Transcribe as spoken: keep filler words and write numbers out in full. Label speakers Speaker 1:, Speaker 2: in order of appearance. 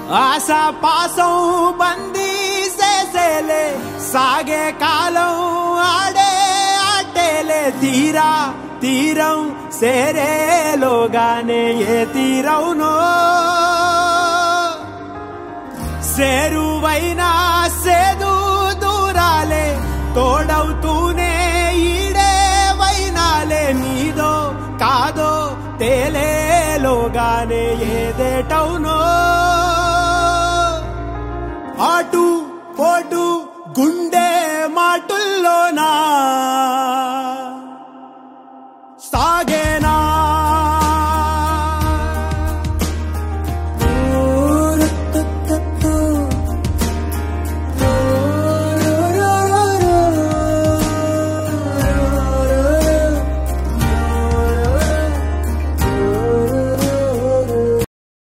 Speaker 1: ఆశా పాసం బందీ చేసేలే సాగే కాలం ఆడే ఆటేలే తీరా తీరం సేరేలోగానే ఏ తీరవునో సేరువైనా సేదు దూరాలే తోడవుతూనే ఈడే వైనాలే నీదో కాదో తేలేలోగానే ఏదేటవునో అటు